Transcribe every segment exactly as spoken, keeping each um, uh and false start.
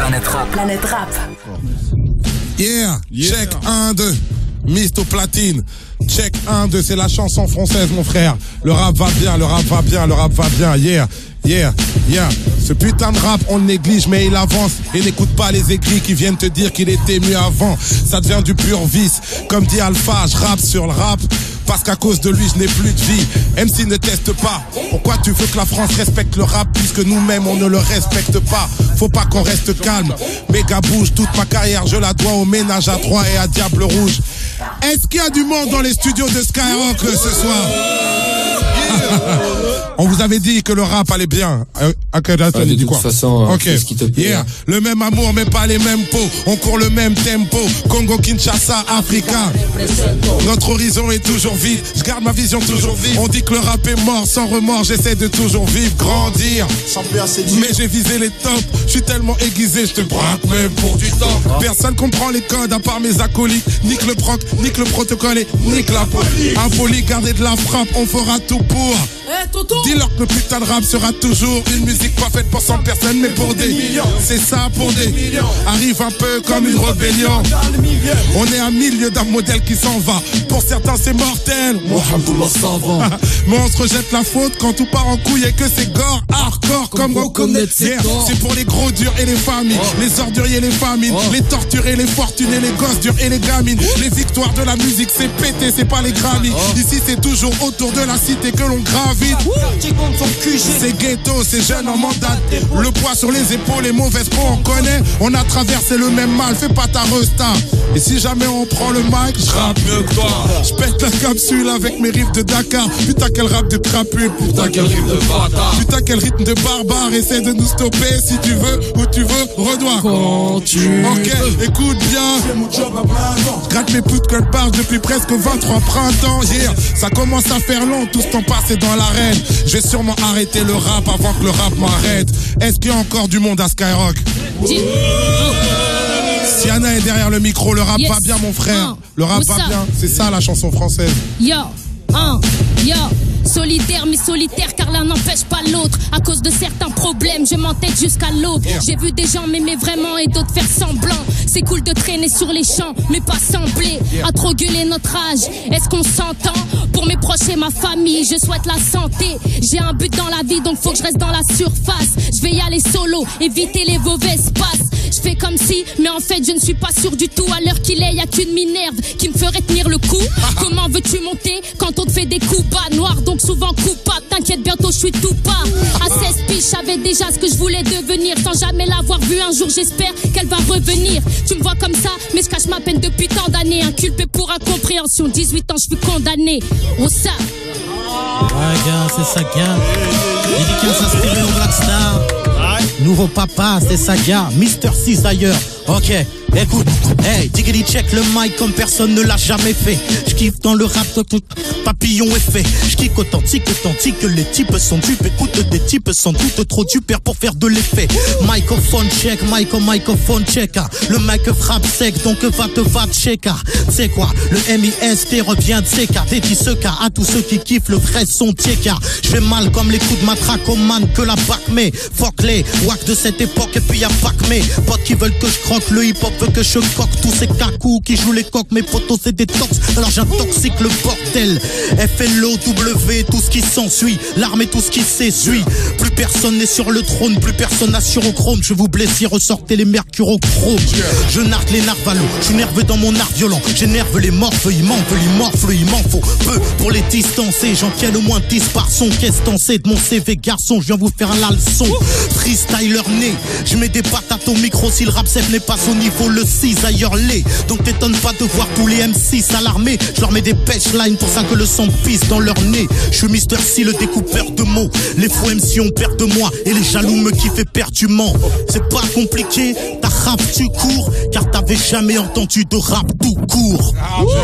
Planète Rap. Planète Rap. Yeah, yeah. Check un, deux. Mist au platine. Check un, deux. C'est la chanson française, mon frère. Le rap va bien, le rap va bien, le rap va bien. Yeah, yeah, yeah. Ce putain de rap, on le néglige, mais il avance. Et n'écoute pas les aigris qui viennent te dire qu'il était mieux avant. Ça devient du pur vice. Comme dit Alpha, je rappe sur le rap. Parce qu'à cause de lui, je n'ai plus de vie. M C ne teste pas. Pourquoi tu veux que la France respecte le rap puisque nous-mêmes, on ne le respecte pas? Faut pas qu'on reste calme. Méga bouge, toute ma carrière, je la dois au ménage à trois et à Diable Rouge. Est-ce qu'il y a du monde dans les studios de Skyrock ce soir? On vous avait dit que le rap allait bien. Euh, ok, là, ah, de dit toute quoi? façon, ok, ce qui te plaît. Yeah. Le même amour, mais pas les mêmes pots. On court le même tempo. Congo, Kinshasa, Africa. Notre horizon est toujours vide. Je garde ma vision toujours vive. On dit que le rap est mort, sans remords. J'essaie de toujours vivre, grandir. Mais j'ai visé les tops. Je suis tellement aiguisé, je te braque même pour du temps. Personne comprend les codes à part mes acolytes. Nique le proc, nique le protocole et nique la peau. Impoli, garder de la frappe, on fera tout pour. Hey, tonton. Dis-leur que le putain de rap sera toujours une musique pas faite pour cent personnes mais pour des millions. C'est ça pour des millions. Arrive un peu comme une rébellion. On est à milieu d'un modèle qui s'en va. Pour certains c'est mortel. Mais on se rejette la faute quand tout part en couille et que c'est gore, hardcore comme on connaît. Yeah. C'est pour les gros durs et les familles, oh. Les orduriers et les famines, oh. Les torturés, les fortunés, les gosses durs et les gamines. Oh. Les victoires de la musique c'est pété, c'est pas les Grammys. Oh. Ici c'est toujours autour de la cité que l'on gravite. C'est ghetto, c'est jeune en mandat. Le poids sur les épaules, les mauvaises peaux on connaît. On a traversé le même mal, fais pas ta resta. Et si jamais on prend le mic, je rappe mieux que toi. Je pète la capsule avec mes riffs de Dakar. Putain quel rap de crapule. Putain quel rythme de bâtard. Putain quel rythme de barbare. Essaie de nous stopper si tu veux, où tu veux, redois. Quand tu Ok, veux. Écoute bien. Je gratte mes putes que barre depuis presque vingt-trois printemps. Yeah. Ça commence à faire long, tout ce temps passé dans l'arène. Je vais sûrement arrêter le rap avant que le rap m'arrête. Est-ce qu'il y a encore du monde à Skyrock? Siana est derrière le micro, le rap yes. va bien mon frère. Uh, le rap va bien, c'est ça la chanson française. Yo, uh, yo. Solidaire mais solitaire car l'un n'empêche pas l'autre. À cause de certains problèmes je m'entête jusqu'à l'aube. Yeah. J'ai vu des gens m'aimer vraiment et d'autres faire semblant. C'est cool de traîner sur les champs mais pas sembler. Yeah. À trop gueuler notre âge, est-ce qu'on s'entend? Pour mes proches et ma famille je souhaite la santé. J'ai un but dans la vie donc faut que je reste dans la surface. Je vais y aller solo, éviter les mauvaises passes. Je fais comme si, mais en fait je ne suis pas sûr du tout. À l'heure qu'il est, y a qu'une Minerve qui me ferait tenir le coup. Comment veux-tu monter quand on te fait des coups bas noirs? Donc souvent coupable, t'inquiète bientôt je suis tout pas. À seize piges, je savais déjà ce que je voulais devenir. Sans jamais l'avoir vu un jour, j'espère qu'elle va revenir. Tu me vois comme ça, mais je cache ma peine depuis tant d'années. Inculpé pour incompréhension, dix-huit ans je suis condamné. Oh ça. Ouais gars, c'est ça gars. Dédicace inspiré au Blackstar. Nouveau papa, c'est ça gars. Mister six d'ailleurs. Ok, écoute, hey, diggity check le mic comme personne ne l'a jamais fait. J'kiffe dans le rap, tout papillon effet. J'kiffe authentique, authentique, que les types sont dupes. Écoute, des types sans doute trop dupères pour faire de l'effet. Microphone check, micro, microphone check. Le mic frappe sec, donc va te va check. C'est quoi, le M I S T revient de C K. Dédie ce cas à tous ceux qui kiffent le vrai son Tieka. J'fais mal comme les coups de matraque au man que la bac mais fuck les wack de cette époque et puis y'a pas que mes potes qui veulent que je croque. Le hip-hop veut que je coque tous ces cacous qui jouent les coques. Mes photos c'est des tox, alors j'intoxique le bordel. F L O W, tout ce qui s'ensuit. L'armée, tout ce qui s'essuie. Plus personne n'est sur le trône, plus personne n'assure au chrome. Je vous blesse si ressortez les mercurochrome. Je nargue les narvalos, je suis nerveux dans mon art violent. J'énerve les morphes, ils m'en veulent, ils morflent, il m'en faut peu pour les distancer. J'en tiens au moins dix par son. Qu'est-ce t'en sais de mon C V garçon? Je viens vous faire la leçon. Freestyler né, je mets des patates au micro si le rap c'est n'est pas au niveau le six ailleurs les. Donc t'étonne pas de voir tous les M six à l'armée. Je leur mets des patchlines pour ça que le sang pisse dans leur nez. Je suis Mister C le découpeur de mots. Les faux M C ont peur de moi et les jaloux me kiffent éperdument. C'est pas compliqué, ta rap tu cours car t'avais jamais entendu de rap tout court.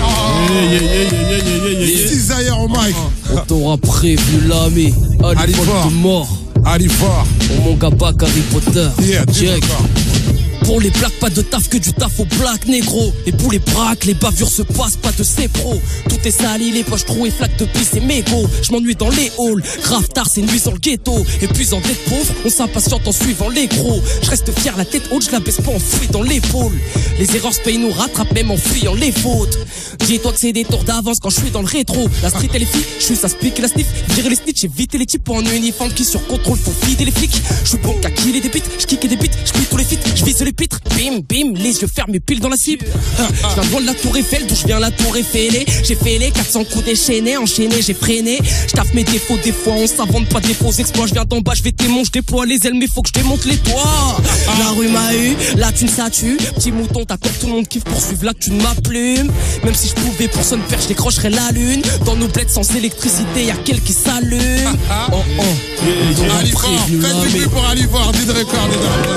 six ailleurs au mic. On t'aura prévu l'ami. Allez fort de mort. Allez fort. Pour mon gars Harry Potter. Yeah, check. Pour les plaques, pas de taf, que du taf au black négro. Les boulets braquent, les bavures se passent, pas de C-pro. Tout est sali, les poches trouées, flaques de pisse et mégots. Je m'ennuie dans les halls, grave tard, c'est nuit dans le ghetto. Épuisant d'être pauvre, on s'impatiente en suivant les gros. Je reste fier, la tête haute, je la baisse pas enfoui dans l'épaule. Les erreurs se payent, nous rattrapent même en fuyant les fautes. Dis-toi que c'est des tours d'avance quand je suis dans le rétro. La street et les filles, je suis ça spique et la sniff. Virer les snitch, éviter les types en uniforme qui sur contrôle faut vider les flics. Je suis bon qu'à killer des bites, je kick des bites, je tous les feats, je vise les pitres, bim bim, les yeux fermés pile dans la cible. Je viens loin de la tour Eiffel, d'où je viens la tour Eiffel. J'ai fait les quatre cents coups déchaînés, enchaînés, j'ai freiné. Je taffe mes défauts, des fois on s'invente pas des faux exploits. Je viens d'en bas, je vais témoin, je déploie les ailes, mais faut que je démonte les toits. La rue m'a eu, là tu ne ça tue. Petit mouton, t'attends tout le monde kiffe pour suivre là que tu ne m'applumes. Même si je pouvais pour son père, je décrocherais la lune. Dans nos bleds sans électricité, y'a quelqu'un qui s'allume. Oh oh. Alivor, faites du bruit pour Alivor, dit de record,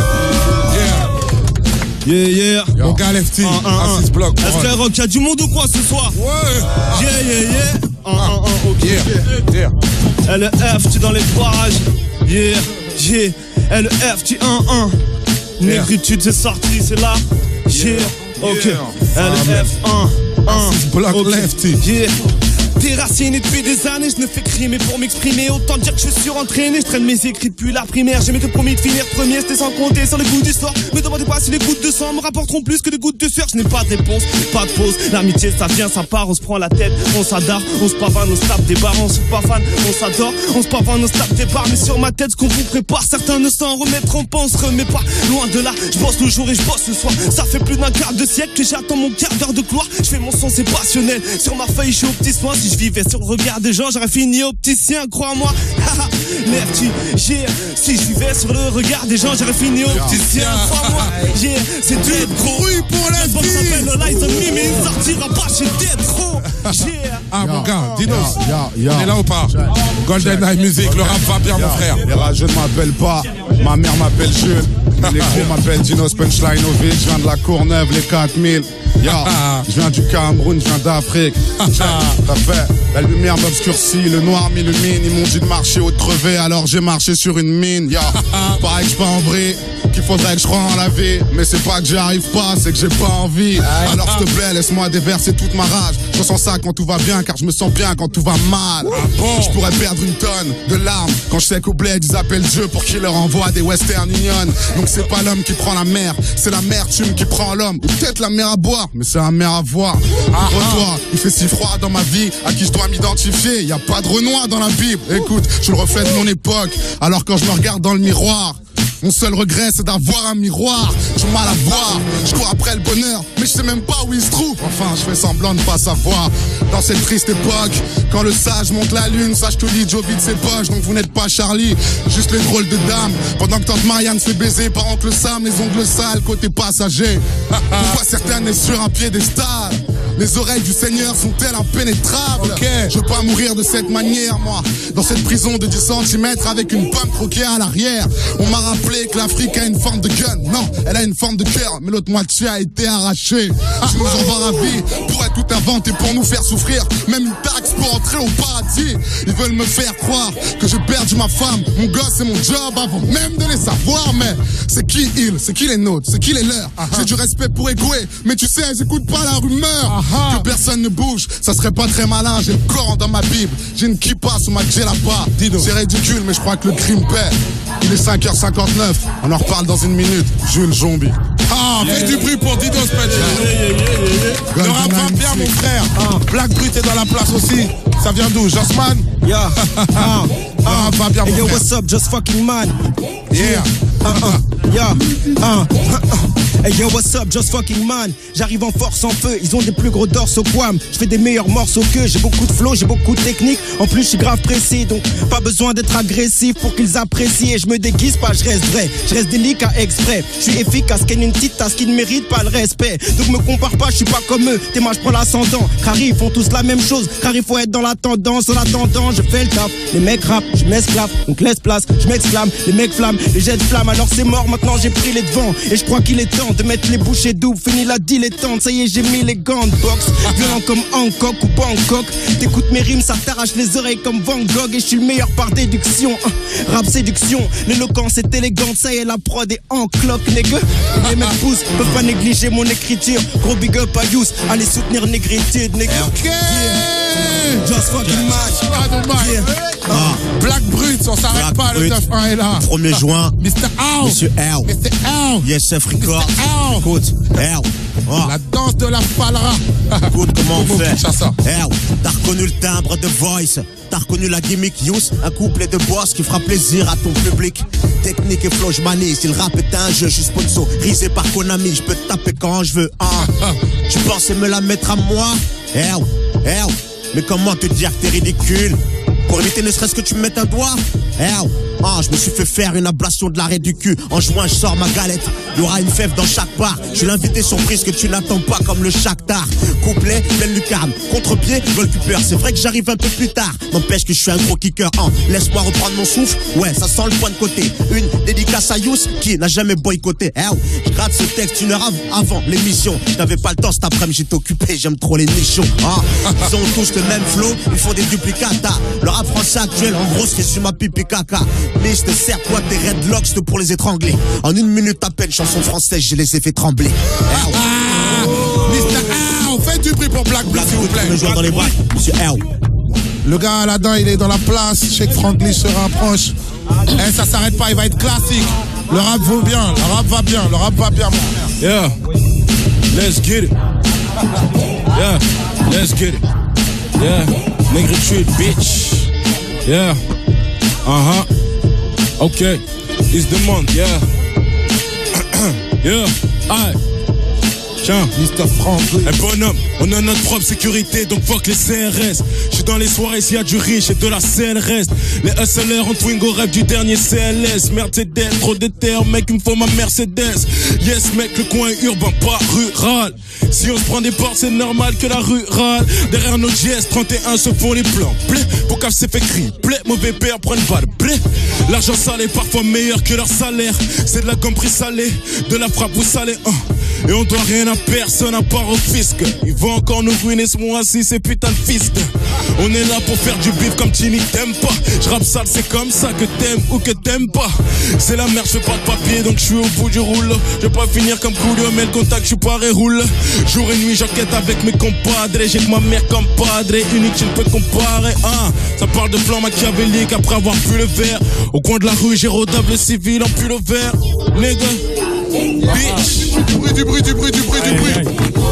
Yeah, yeah. Yo. Mon gars Lefty, à six blocs. Est-ce que Rock, y'a du monde ou quoi ce soir? Ouais. Yeah, yeah, yeah. Un, un, un, ok. Yeah, yeah. L F, tu dans les parages. Yeah, yeah. L F, tu un, un. Négritude, c'est sorti, c'est là. Yeah, ok. L F, un, un. six blocs okay. Lefty. Yeah. Déraciné depuis des années, je ne fais que rimer pour m'exprimer. Autant dire que je suis surentraîné, je traîne mes écrits depuis la primaire. J'ai m'étais promis de finir premier, c'était sans compter sur les goûts du soir. Me demandez pas si les gouttes de sang me rapporteront plus que des gouttes de sueur. Je n'ai pas de réponse, pas de pause. L'amitié ça vient, ça part, on se prend la tête, on s'adore, on se pavane, on se tape des barres, on se pas fan, on s'adore, on se pavane, on se tape des barres. Mais sur ma tête, ce qu'on vous prépare, certains ne s'en remettront pas, on se remet pas. Loin de là, je bosse le jour et je bosse le soir. Ça fait plus d'un quart de siècle que j'attends mon quart d'heure de gloire. Je fais mon son, c'est passionnel. Sur ma feuille, je suis au petit soin. Si je vivais sur le regard des gens, j'aurais fini opticien, crois-moi. Lefty, yeah. Si je vivais sur le regard des gens, j'aurais fini opticien, crois-moi. Yeah, c'est du bruit pour la vie. S'appelle le Lies of Me, mais il sortira pas chez Détro. Yeah. Ah mon gars, Dinos, yeah, yeah. on est là ou pas? Golden Eye Music, le rap va bien, mon frère. Les rageux ne m'appellent pas, ma mère m'appelle Jules. Les gros m'appellent Dinos Punchlineovic. Je viens de la Courneuve, les quatre mille. Yeah. Je viens du Cameroun, je viens d'Afrique. T'as fait, la lumière m'obscurcit, le noir m'illumine. Ils m'ont dit de marcher au crevé, alors j'ai marché sur une mine. Yeah. Pareil que je pas en vrille, qu'il faudrait que je croie en la vie. Mais c'est pas que j'y arrive pas, c'est que j'ai pas envie. Alors s'il te plaît, laisse-moi déverser toute ma rage. Je ressens ça quand tout va bien, car je me sens bien quand tout va mal. Je pourrais perdre une tonne de larmes quand je sais qu'au bled ils appellent Dieu pour qu'il leur envoie des Western Union. Donc c'est pas l'homme qui prend la mer, c'est la mertume qui prend l'homme. Ou peut-être la mer à boire, mais c'est la mer à voir. Toi, il fait si froid dans ma vie, à qui je dois m'identifier. Y a pas de Renoir dans la Bible. Écoute, je suis le reflet de mon époque. Alors quand je me regarde dans le miroir, mon seul regret c'est d'avoir un miroir. J'ai mal à voir, je cours après le bonheur, mais je sais même pas où il se trouve. Enfin, je fais semblant de pas savoir. Dans cette triste époque, quand le sage monte la lune, sache tout dit, Joe vide ses poches. Donc vous n'êtes pas Charlie, juste les drôles de dames. Pendant que tante Marianne se fait baiser par oncle Sam, les ongles sales côté passager. Pourquoi certains naissent sur un piédestal? Les oreilles du Seigneur sont-elles impénétrables? Okay. Je veux pas mourir de cette manière, moi. Dans cette prison de dix centimètres avec une pomme croquée à l'arrière. On m'a rappelé que l'Afrique a une forme de gun. Non, elle a une forme de cœur, mais l'autre moitié a été arrachée. Je nous envoie la vie, pourrait tout inventer pour nous faire souffrir. Même une taxe pour entrer au paradis. Ils veulent me faire croire que j'ai perdu ma femme, mon gosse et mon job avant même de les savoir. Mais c'est qui ils? C'est qui les nôtres? C'est qui les leurs? uh-huh. J'ai du respect pour Egoué, mais tu sais, j'écoute pas la rumeur. Uh-huh. Que personne ne bouge, ça serait pas très malin. J'ai le Coran dans ma Bible, j'ai une kippa sous ma djellaba. C'est ridicule, mais je crois que le crime paie. Il est cinq heures cinquante-neuf, on en reparle dans une minute. Jules Zombie. Ah, yeah. Fais du bruit pour Dinos Punch. Yeah, yeah, yeah, yeah. Le rap va bien, mon frère. Ah. Black Brut est dans la place aussi. Ça vient d'où? Jossman? Yeah. ah. Le rap va bien, mon hey, yo, frère. what's up, just fucking man. Yeah. Uh, uh, yeah. Uh, uh, hey yo, what's up, just fucking man. J'arrive en force en feu, ils ont des plus gros dorsaux qu'Wam. Je fais des meilleurs morceaux qu'eux, j'ai beaucoup de flow, j'ai beaucoup de technique. En plus, je suis grave précis, donc pas besoin d'être agressif pour qu'ils apprécient. Et je me déguise pas, je reste vrai, je reste délicat exprès. Je suis efficace, qu'elle une petite tasse qui ne mérite pas le respect. Donc me compare pas, je suis pas comme eux, t'es moi je prends l'ascendant. Car ils font tous la même chose, car il faut être dans la tendance. En attendant, je fais le taf, les mecs rap, je m'esclave. Donc laisse place, je m'exclame, les mecs flamment, les jets de flammes. Alors c'est mort, maintenant j'ai pris les devants. Et je crois qu'il est temps de mettre les bouchées doubles. Fini la dilettante, ça y est, j'ai mis les gants de boxe. Violent comme Hancock ou Bangkok. T'écoutes mes rimes, ça t'arrache les oreilles comme Van Gogh. Et je suis le meilleur par déduction. Hein, rap séduction, l'éloquence est élégante. Ça y est, la prod est en cloque, nègre. Les mecs poussent, peuvent pas négliger mon écriture. Gros big up à Youss, allez soutenir Négritude, nègre. Ok. Just fucking match. Pas de match. Yeah. Ah. Black Brut, on s'arrête Black pas, Brut. le neuf un est là. premier juin. mister L. Monsieur L. mister L. Yes, Chef Record. L. Écoute, L. Oh. La danse de la falra. Écoute comment on fait. touche à ça? L. T'as reconnu le timbre de voice. T'as reconnu la gimmick Youss. Un couplet de boss qui fera plaisir à ton public. Technique et flow, j'manie. Si le rap est un jeu, je suis sponsorisé par Konami. Je peux te taper quand je veux. Ah. Tu pensais me la mettre à moi? L. L. Mais comment te dire que t'es ridicule? Pour éviter ne serait-ce que tu me mettes un doigt? L. Ah, je me suis fait faire une ablation de l'arrêt du cul. En juin, je sors ma galette. Il y aura une fève dans chaque bar. Je suis l'invité surprise que tu n'attends pas comme le Shakhtar. Couplet, belle lucarne. Contre-pied, goalkeeper. C'est vrai que j'arrive un peu plus tard. N'empêche que je suis un gros kicker. Hein. Laisse-moi reprendre mon souffle. Ouais, ça sent le point de côté. Une dédicace à Youss qui n'a jamais boycotté. L. Je gratte ce texte une heure av- avant l'émission. J'avais pas le temps cet après-midi, j'étais occupé. J'aime trop les nichons. Hein. Ils ont tous le même flow. Ils font des duplicata. Le rap français actuel, en gros, c'est sur ma pipi caca. Liste, serre-toi tes redlocks pour les étrangler. En une minute à peine, chanson française, je les ai fait trembler. Ah, mister L, faites du bruit pour Black Brut, s'il vous plaît. Le joueur dans les bras, Monsieur L. Le gars Aladdin, il est dans la place. Je sais que Franklin se rapproche. Eh, ça s'arrête pas, il va être classique. Le rap vaut bien, le rap va bien, le rap va bien. Yeah, let's get it. Yeah, let's get it. Yeah, Négritude, bitch. Yeah, uh-huh. Okay, it's the month, yeah. Yeah, aïe. Tiens, mister Franklin. un bonhomme, on a notre propre sécurité, donc fuck les C R S. Je suis dans les soirées, s'il y a du riche et de la scène reste. Les hustlers en Twingo rêve du dernier C L S. Mercedes, trop de terre, mec, il me faut ma Mercedes. Yes, mec, le coin est urbain, pas rural. Si on se prend des portes, c'est normal que la rurale. Derrière nos G S trente et un se font les plans. Blé, Bocaf s'est fait crier. Mauvais père, prennent balle. Blé, l'argent sale est parfois meilleur que leur salaire. C'est de la gomme pris salée, de la frappe vous salez. Hein. Et on doit rien à personne à part au fisc. Ils vont encore nous ruiner ce mois-ci, ces putains de fisc. On est là pour faire du bif comme Tini t'aimes pas. Je rappe sale, c'est comme ça que t'aimes ou que t'aimes pas. C'est la merde, je fais pas de papier, donc je suis au bout du rouleau. Je vais pas finir comme Coolio, mais le contact, je suis pas roule. Jour et nuit, j'enquête avec mes compadres. J'ai que ma mère comme padre, unique, tu ne peux comparer. Hein. Ça parle de plan machiavélique après avoir bu le verre. Au coin de la rue, j'ai rodable civil en pull au vert. Nigga, bitch. Du bruit, du bruit, du bruit, du bruit, du bruit.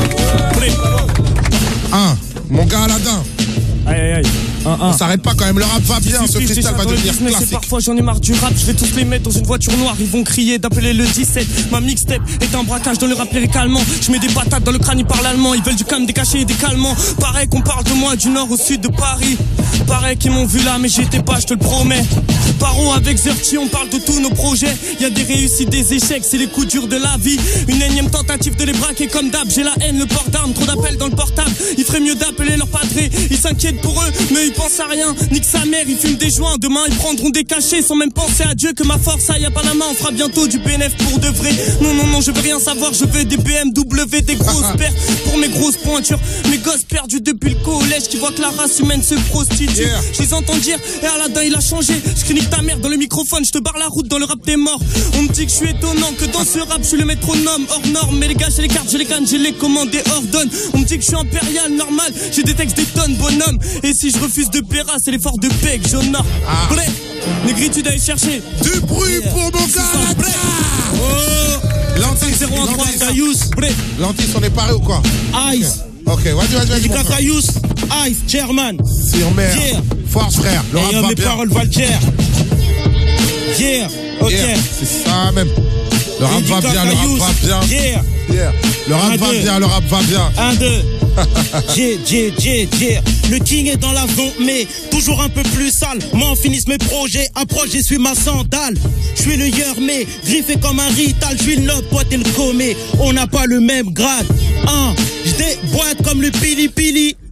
Un, mon gars Aladdin. Aïe aïe aïe. Un, un. On s'arrête pas quand même, le rap va bien, ce freestyle va devenir Mais classique. parfois j'en ai marre du rap, je vais tous les mettre dans une voiture noire. Ils vont crier d'appeler le dix-sept. Ma mixtape est un braquage dans le rap lyricalement. Je mets des patates dans le crâne, ils parlent allemand. Ils veulent du calme, des cachets et des calmants. Pareil qu'on parle de moi du nord au sud de Paris. Pareil qu'ils m'ont vu là, mais j'y étais pas, je te le promets. Paro avec Zerti, on parle de tous nos projets. Y a des réussites, des échecs, c'est les coups durs de la vie. Une énième tentative de les braquer comme d'hab. J'ai la haine, le port d'armes, trop d'appels dans le portable. Il ferait mieux d'appeler leur padré. Ils s'inquiètent pour eux, mais ils pensent à rien. Nique sa mère, ils fument des joints. Demain ils prendront des cachets sans même penser à Dieu. Que ma force aille à Panama, on fera bientôt du B N F pour de vrai. Non, non, non, je veux rien savoir, je veux des B M W, des grosses paires pour mes grosses pointures. Mes gosses perdus depuis le collège qui voient que la race humaine se prostitue. Yeah. Je les entends dire, et Aladdin il a changé. Je crie nique ta mère dans le microphone, je te barre la route dans le rap t'es mort. On me dit que je suis étonnant, que dans ce rap je suis le métronome hors norme. Mais les gars j'ai les cartes, j'ai les cannes, j'ai les commandés hors donne. On me dit que je suis impérial, normal, j'ai des textes des tonnes bonhomme. Et si je refuse de péra, c'est l'effort de Peg, j'honore. Ah. Blé, Négritude à aller chercher. Du bruit yeah. pour mon gars Aladdin. Oh, Lantis, zéro un trois, Youss. Blé. Lantis, on est paré ou quoi? Ice. Ok, vas-y, vas-y, vas-y. Dédicace Youss, Ice, German. Sur mer. Yeah. Force frère, le rap va mes bien. Paroles Valtier. Yeah, ok. Yeah. C'est ça même. Le rap va bien, le rap va bien. Yeah. Yeah. Le rap va bien, le rap va bien. Un, deux. Yeah, yeah, yeah, yeah. Le king est dans l'avion, mais toujours un peu plus sale. M'en finissent mes projets, approche, j'essuie ma sandale. Je suis le mais griffé comme un rital. Je suis le nob, toi t'es le comé. On n'a pas le même grade. Un, je déboîte comme le pili pili.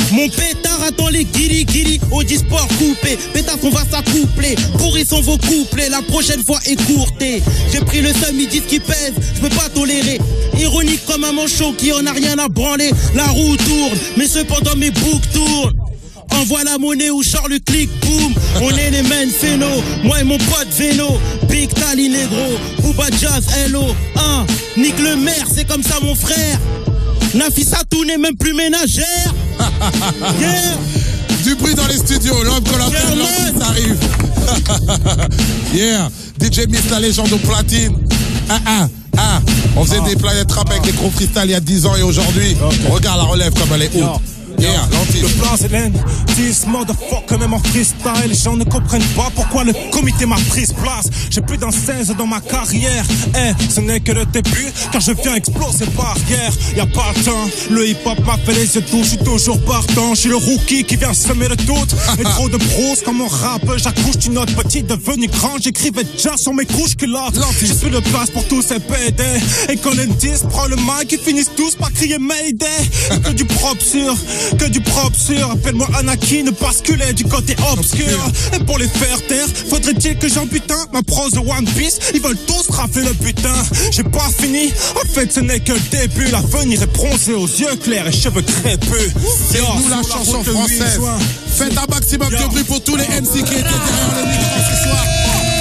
Mon pétard attend les guiris guiris au disport coupé. Pétard on va s'accoupler, pourrissons vos couplets. La prochaine fois écourtée. J'ai pris le seum, ils disent qu'il pèse, je peux pas tolérer. Ironique comme un manchot qui en a rien à branler. La roue tourne, mais cependant mes boucles tournent. Envoie la monnaie ou Charles le clic, boum. On est les men phéno, moi et mon pote Véno. Big Tali Negro, Booba Jazz, hello. Hein, nique le maire, c'est comme ça mon frère. Nafissatou n'est même plus ménagère. Yeah. Du bruit dans les studios, l'homme qu'on appelle l'homme arrive. Yeah, D J Miss, la légende au platine. Ah ah ah. On faisait ah. des planètes rap avec des gros freestyle il y a dix ans et aujourd'hui, okay. Regarde la relève comme elle est haute. Yeah, le plan c'est l'N, this motherfucker même en freestyle. Les gens ne comprennent pas pourquoi le comité m'a prise place. J'ai plus d'un seize dans ma carrière. Eh, ce n'est que le début, car je viens exploser barrière. Y'a pas le temps, le hip hop m'a fait les yeux doux. Je suis toujours partant, je suis le rookie qui vient semer le doute. Et trop de pros comme mon rap, j'accouche d'une autre petite devenue grande. J'écrivais déjà sur mes couches culottes. Je suis de place pour tous ces P D. Et quand les dix prend le mic, ils finissent tous par crier Mayday. Que du propre sur que du propre sûr, appelle-moi Anakin, basculer du côté obscur. Et pour les faire taire, faudrait-il que j'en butin ma prose de One Piece, ils veulent tous rafler le butin. J'ai pas fini, en fait ce n'est que le début. L'avenir est bronzé aux yeux clairs et cheveux crépus. C'est nous la chanson française. Faites un maximum de bruit pour tous les M C qui étaient derrière le micro ce soir.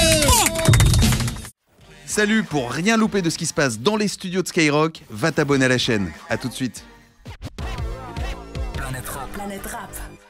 Salut, pour rien louper de ce qui se passe dans les studios de Skyrock, va t'abonner à la chaîne. A tout de suite. Planète Rap. Planète Rap.